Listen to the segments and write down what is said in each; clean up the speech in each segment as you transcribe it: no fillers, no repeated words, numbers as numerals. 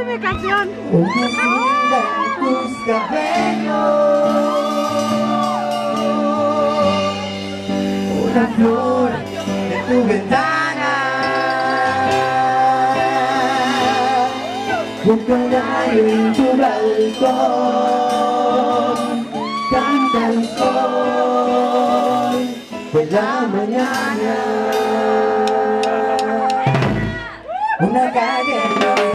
mi canción. Una cinta en tus cabellos, una flor en tu ventana, un caballo en tu balcón, canta el sol de la mañana. Una calle no es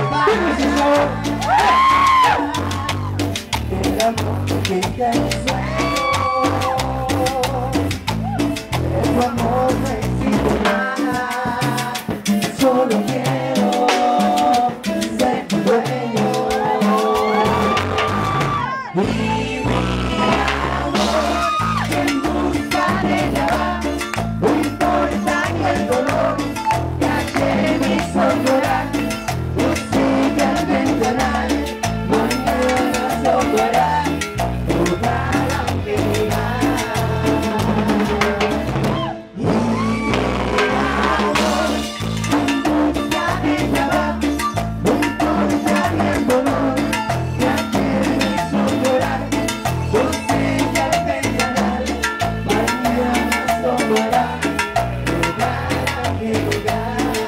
el amor que te sueño, de tu amor no existe nada, solo quiero ser tu dueño. Y mi amor en busca de ella va, no importa ni el dolor que ayer me hizo llorar. Yo sé que al ventanal mañana asomará tu cara querida. Y mi amor en busca de ella va, no importa ni el dolor que ayer me hizo llorar. Yo sé que al ventanal mañana asomará tu cara querida.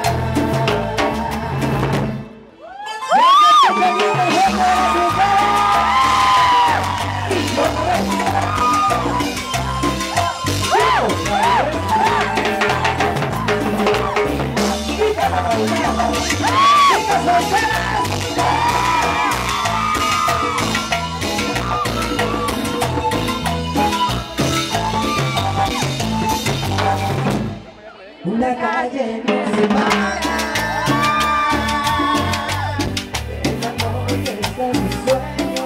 Una calle nos separa del amor que está en mi sueño,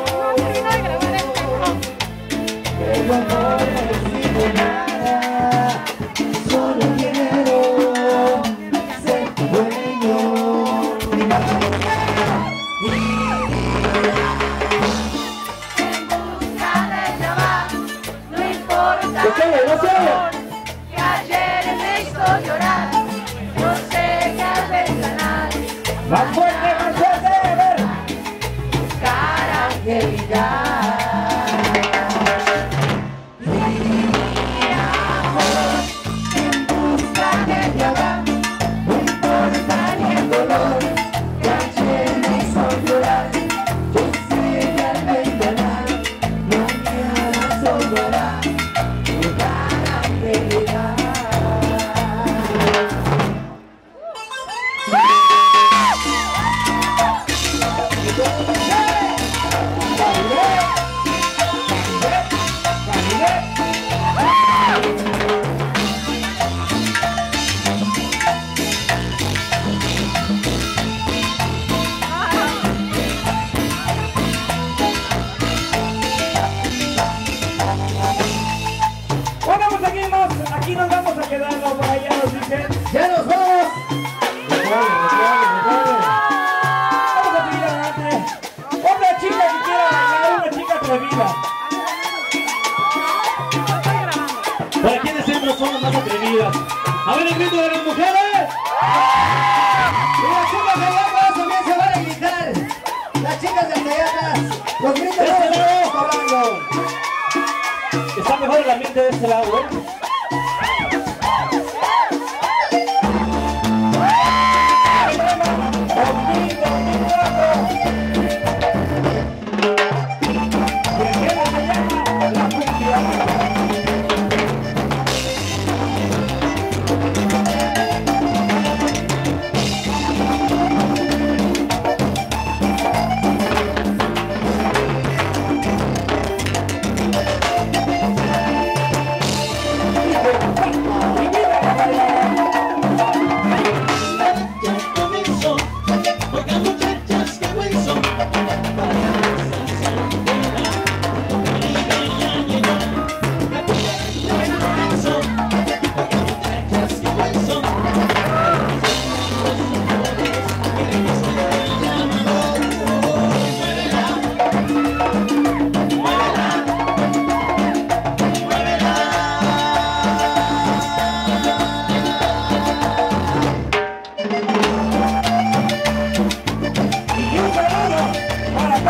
que el amor no existe nada, solo quiero ser tu dueño. Y mi amor en busca de ella va, no importa el dolor que ayer me hizo llorar. Yo sé que al ventanal ¡Más fuerte, más fuerte! cara angelina. Y mi amor en busca de ella va, no importa ni el dolor que ayer me hizo llorar. Yo sé que al ventanal mañana asomará tu cara angelina. Bueno, pues aquí nos vamos a quedar, ¿no? Por allá nos dicen. ¡Ya nos vamos! Vamos a seguir adelante. Otra chica que quiera bailar, una chica atrevida. ¿Para quiénes siempre son las más atrevidas? A ver el grito de las mujeres. Y las chicas de allá atrás también se van a gritar. Las chicas de allá atrás. Los gritos de Este lado. hablando. Está mejor el ambiente de este lado, ¿eh? La Cumbiaracha.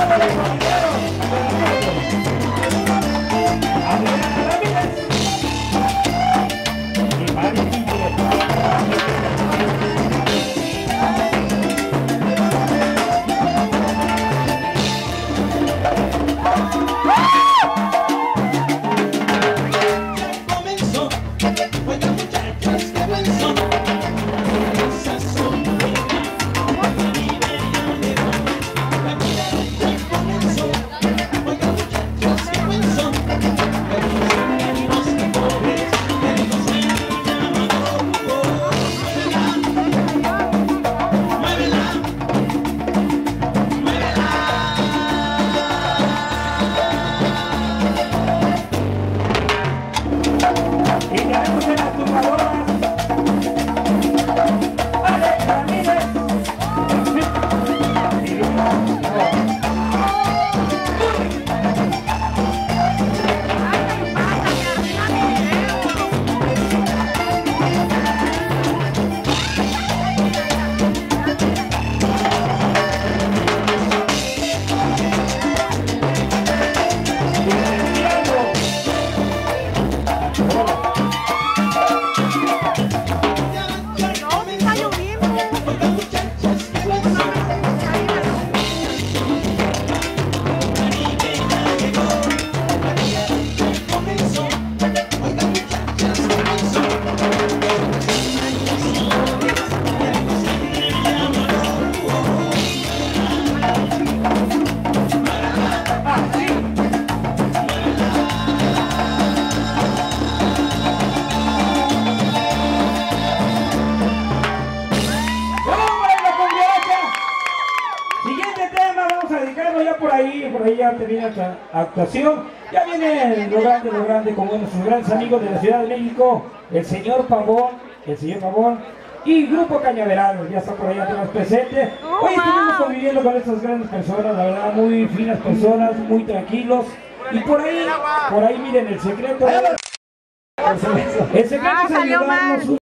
Por ahí ya termina esta actuación. Ya viene lo grande, como nuestros grandes amigos de la Ciudad de México, el señor Pavón y Grupo Cañaveral, ya está por ahí atrás presente. Hoy estuvimos conviviendo con estas grandes personas, la verdad, muy finas personas, muy tranquilos. Y por ahí miren, el secreto es ayudarnos